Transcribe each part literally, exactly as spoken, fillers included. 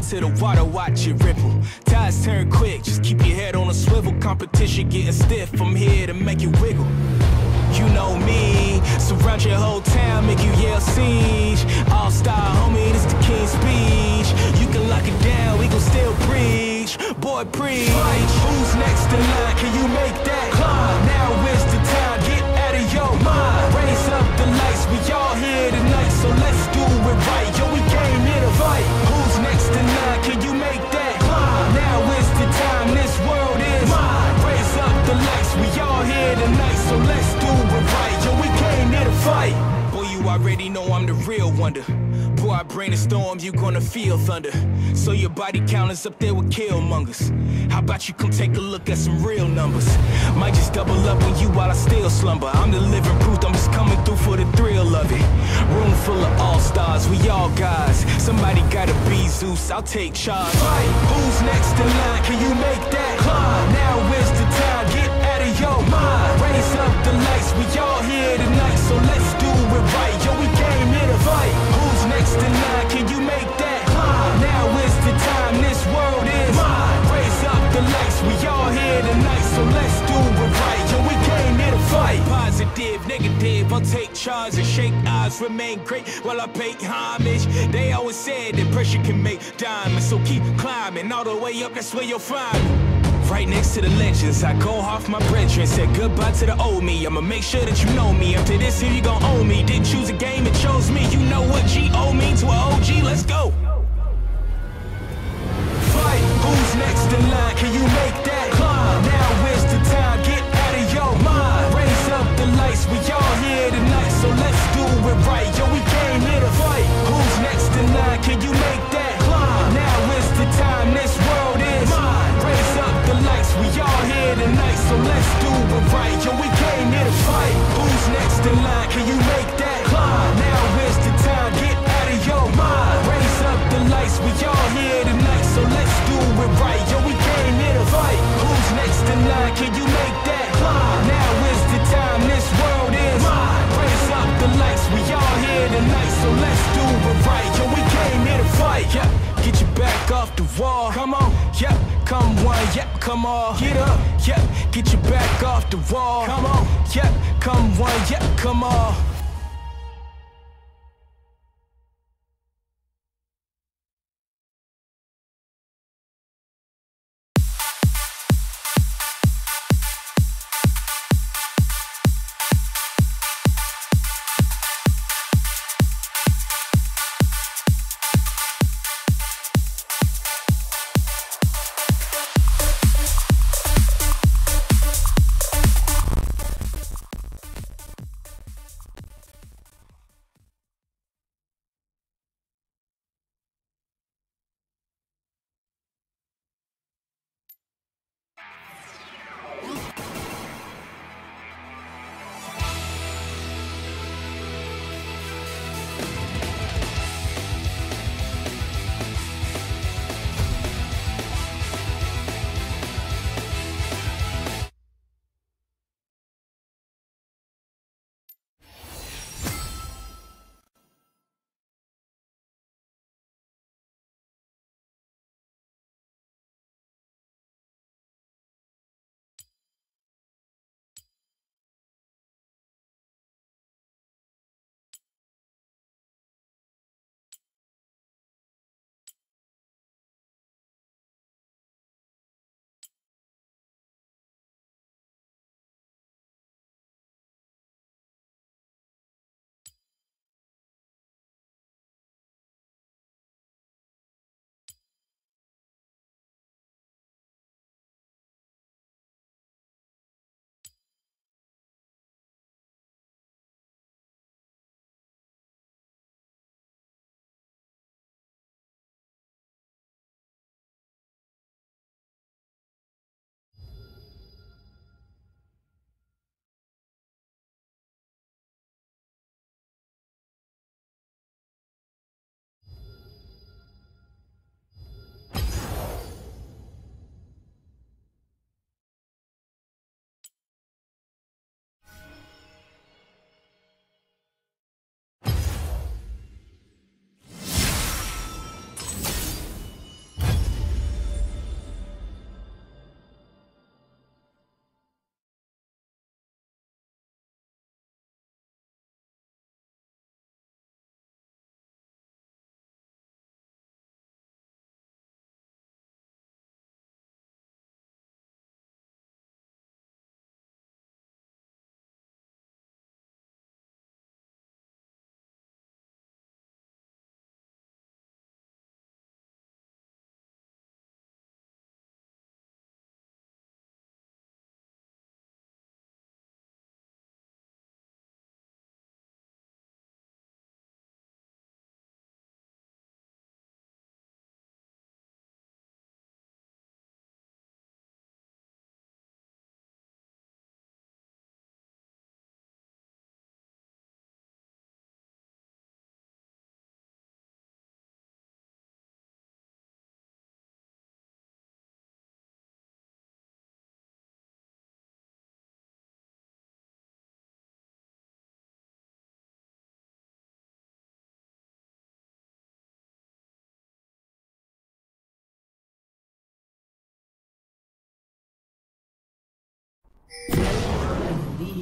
to the water, watch it ripple. Tides turn quick, just keep your head on a swivel. Competition getting stiff, I'm here to make you wiggle. You know me, surround your whole town, make you yell siege. All-star, homie, this the king's speech. You can lock it down, we gon' still preach. Boy, preach. Who's next in line? Can you make that climb? Now is the time, get out of your mind. Raise up the lights, we all here tonight, so let's do it right. Yo, we came here to fight. Who's next in line? Can you make that climb? Now is the time, this world is mine. Raise up the lights, we all here tonight, so let's do it right. Yo, we came here to fight. Boy, you already know I'm the real wonder. Boy, I bring the storm, you gonna feel thunder. So your body count is up there with killmongers. How about you come take a look at some real numbers? Might just double up on you while I still slumber. I'm the living proof, I'm just coming through for the thrill of it. Room full of all-stars, we all guys. Somebody gotta be Zeus, I'll take charge. Fight. Who's next in line? Can you make that climb? Now is the time, get out of your mind. Raise up the lights, we all here tonight, so let's do it right. Yo, we came here to fight. Who's next in line? Can you make that climb? Now is the time, this world is mine. Raise up the lights, we all here tonight, so let's do it right. Yo, we came here to fight. Positive, negative, I'll take charge and shake eyes, remain great while I pay homage. They always said that pressure can make diamonds, so keep climbing all the way up, that's where you'll find me. Right next to the legends, I go off my brethren. Said goodbye to the old me, I'ma make sure that you know me. After this here you gon' owe me. Didn't choose a game, it chose me. You know what G O means to an O G, let's go. Fight, who's next in line? Can you make that climb? Now is the time, get out of your mind. Raise up the lights, we all here tonight, so let's do it right. Yo, we came here to fight. Who's next in line? Can you make that climb? Now is the time, this world is mine. Raise up the lights, we all here tonight, so let's do it right. Yo, we came here to fight. Who's next in line? Can you make that climb? Now is the time, get out of your mind. Raise up the lights, we all here tonight, so let's do it right. Yo, we came here to fight. Who's next in line? Can you make that climb? Now is the time, this world is mine. Raise up the lights, we all here tonight, so let's do it right. Yo, we came here to fight. Yeah. Get your back off the wall. Come on, yep, come one, yep, come on. Get up, yep, get your back off the wall. Come on, yep, come one, yep, come on.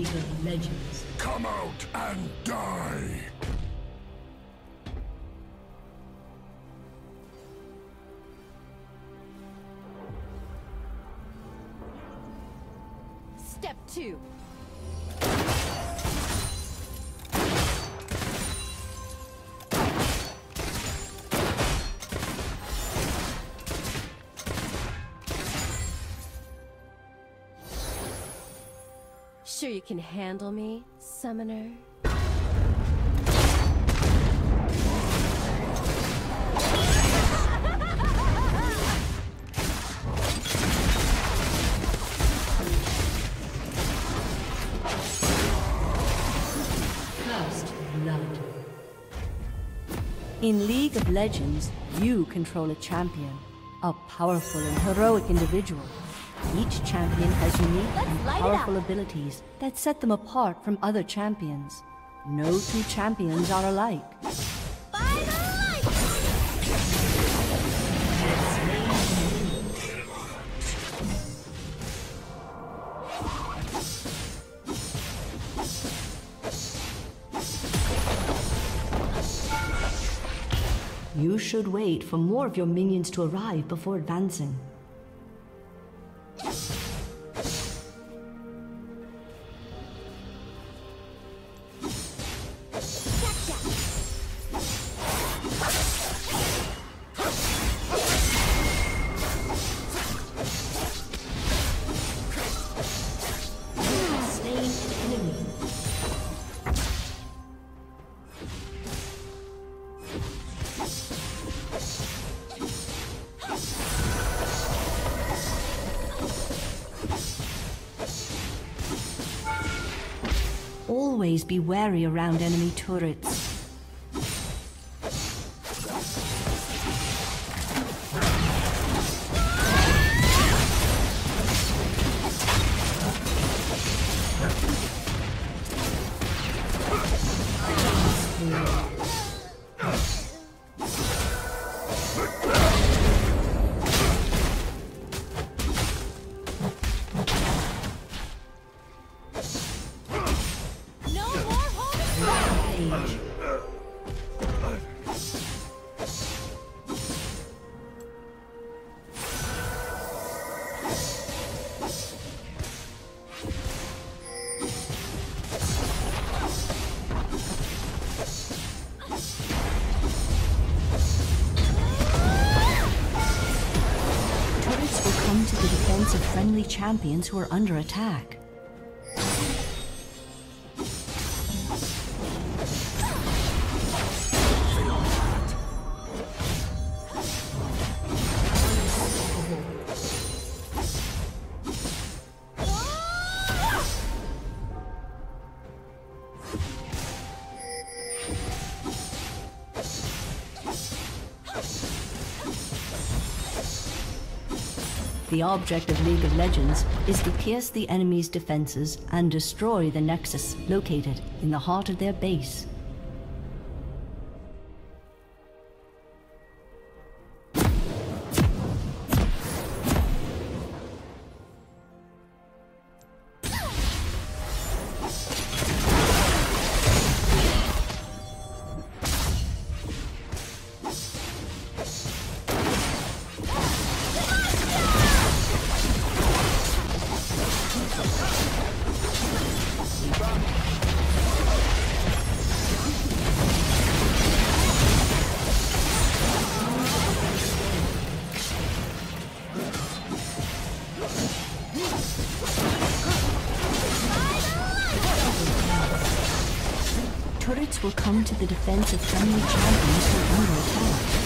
League of Legends. Come out and die! Step two. Sure you can handle me, Summoner? First blood. In League of Legends, you control a champion, a powerful and heroic individual. Each champion has unique and powerful abilities that set them apart from other champions. No two champions are alike. You should wait for more of your minions to arrive before advancing. Always be wary around enemy turrets. To the defense of friendly champions who are under attack. The object of League of Legends is to pierce the enemy's defenses and destroy the Nexus located in the heart of their base. Turrets will come to the defense of friendly champions who are under attack.